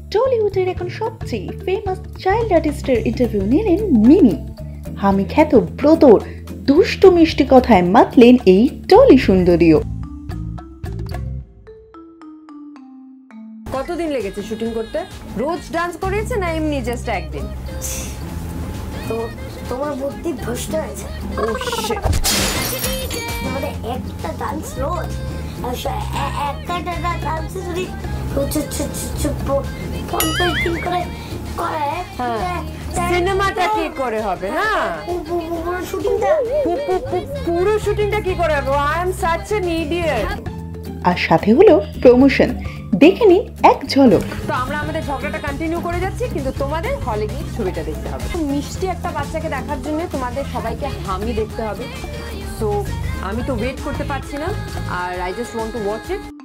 টলিউডের এখন সবচেয়ে famous child আর্টিস্টের ইন্টারভিউ নিলেন মিমি। হামি খ্যাত ব্রতর দুষ্টু মিষ্টি কথায় মাতলেন এই টলি সুন্দরীও। কতদিন লেগেছে শুটিং করতে? রোজ ডান্স করেছে না এমনি জাস্ট একদিন? তো তোমার বুদ্ধি ভ্রষ্ট হয়েছে। ও শিট, মানে একটা ডান্স রোজ একটা ডান্স যদি 50 দিন করে সিনেমাটা কি করে হবে না? পুরো শুটিংটা কি করে হবে? I am such an idiot. আর সাথে হলো প্রমোশন, দেখে নিন এক ঝলক। তো আমরা আমাদের ঝগড়াটা কন্টিনিউ করে যাচ্ছি, কিন্তু তোমাদের হলে গিয়ে ছবিটা দেখতে হবে। মিষ্টি একটা বাচ্চাকে দেখার জন্য তোমাদের সবাইকে হামি দেখতে হবে। সো আমি তো ওয়েট করতে পারছি না, আর I just want to watch it.